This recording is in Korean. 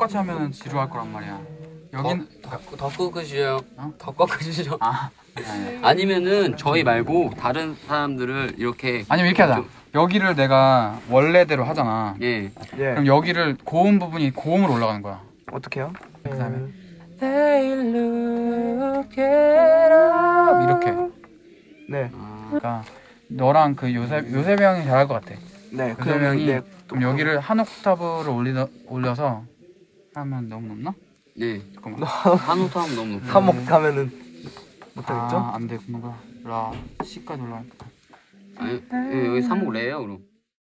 똑같이 하면 지루할 거란 말이야. 여긴 더 꺾으시죠. 어? 더 꺾으시죠. 아 아니면은 저희 말고 다른 사람들을 이렇게 아니면 이렇게 하자. 여기를 내가 원래대로 하잖아. 예. 그럼 여기를 고음 부분이 고음으로 올라가는 거야. 어떻게요? 그다음에 They look it up 이렇게. 네. 그러니까 너랑 그 요셉 형이 잘할 것 같아. 네. 요셉 형이 네. 그럼 여기를 한 옥타브를 올려서 하면 너무 높나? 네. 잠깐만. 한 오타 하면 너무 높아. 3억 하면은 못하겠죠? 아, 안 돼. 그런가? 라 C까지 올라갈까? 아니, 여기 3억 레요 그럼.